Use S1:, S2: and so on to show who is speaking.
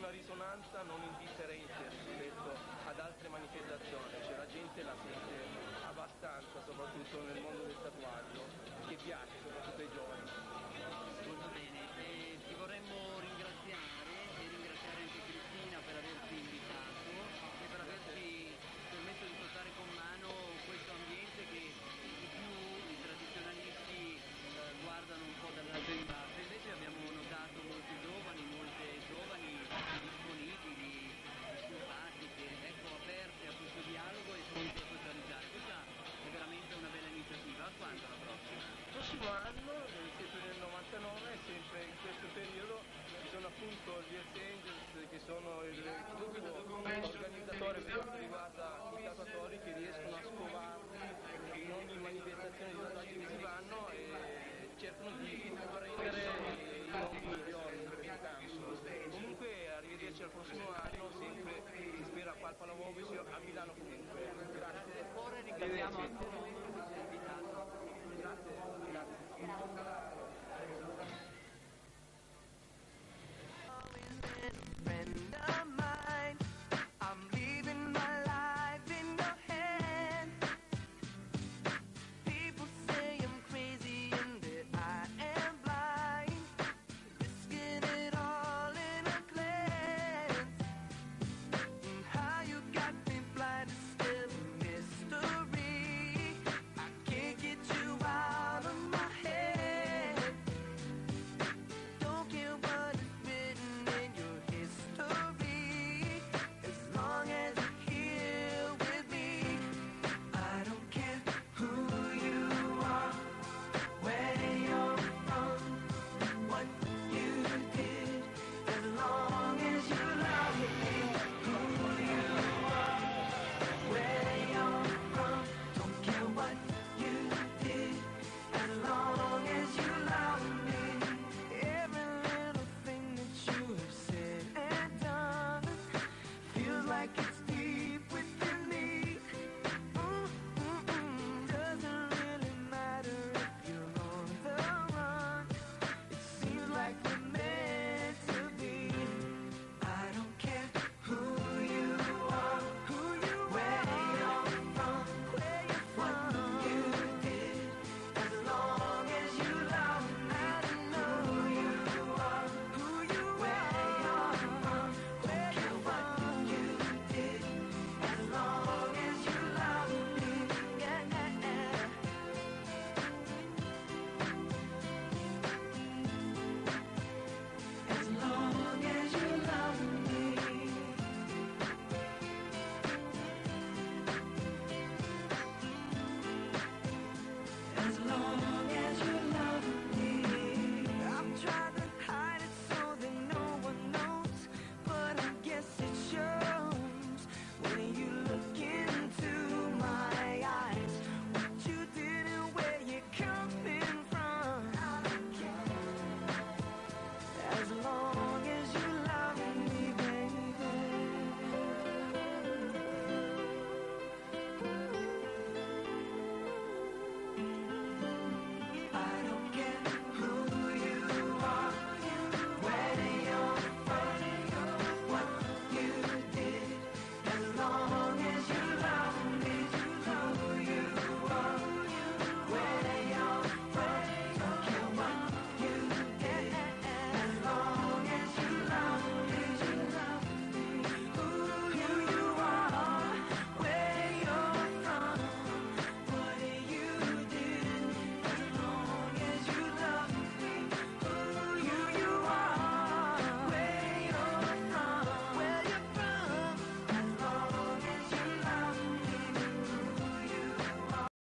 S1: una risonanza non indifferente rispetto ad altre manifestazioni, cioè la gente la sente abbastanza, soprattutto nel mondo del tatuaggio, che piace soprattutto ai giovani.
S2: Molto bene, ti vorremmo ringraziare e ringraziare anche Cristina per averci invitato e per averci permesso di toccare con mano questo ambiente che i tradizionalisti guardano un po' dall'alto in basso. Invece abbiamo notato molti giovani, molte giovani disponibili, simpatiche, ecco, aperte a questo dialogo e pronte a socializzare. Questa è veramente una bella iniziativa. A quando la prossima?
S1: Il prossimo anno, sempre nel 99, sempre in questo periodo, ci sono appunto gli Hells Angels, che sono il gruppo organizzatore per quanto riguarda i tatuatori, che riescono a scovarli in ogni manifestazione di tatuaggi che si vanno e cercano di prendere i nomi migliori in questo campo. Comunque arrivederci al prossimo anno, sempre si spera qua al Palavovio, a Milano comunque. Grazie.
S2: Ora ringraziamo anche l'invitato.
S1: Grazie.
S3: Friend of mine, I'm leaving my life in your hand. People say I'm crazy and that I am blind, risking it all in a glance. And how you got me blind is still a mystery. I can't get you out of my head. Don't care what is written in your history, as long as you're here with me. I don't care who you are, where you're from, what you did, as long as you love me. Who you are, where you're from, don't care what you did, as long as you love me. Every little thing that you have said and done feels like it's deep within me. Doesn't really matter if you're on the run. It seems like we're meant to be. I don't care who you are, where you're from, what you did, as long as you love me. I don't know who you are, where you're from, don't care what you did, as long as you love me. Yeah. As long as you love me. As long